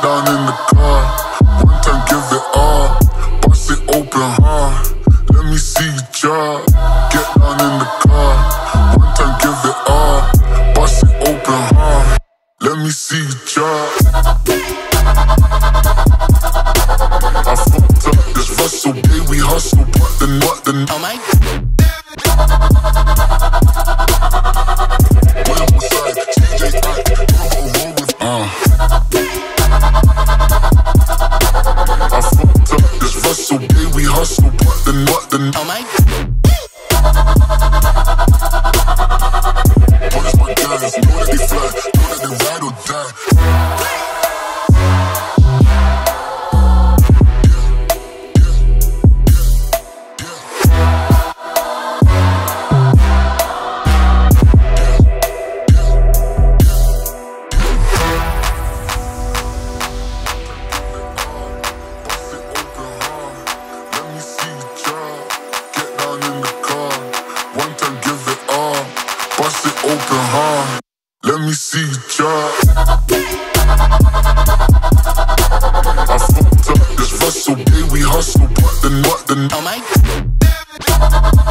down in the car. One time, give it all. Bust it open hard. Let me see you drop. Get down in the car. One time, give it all. Bust it open hard. Let me see you drop. I fucked up this Russell, day we hustle, but the Oh my. I fucked up this Russell, day we hustle, but the Oh my. what is my guys? Know that they fly, know that they ride or die. Bust it open hard. Let me see you drop. I fucked up this Russell, day we hustle, but the Oh my.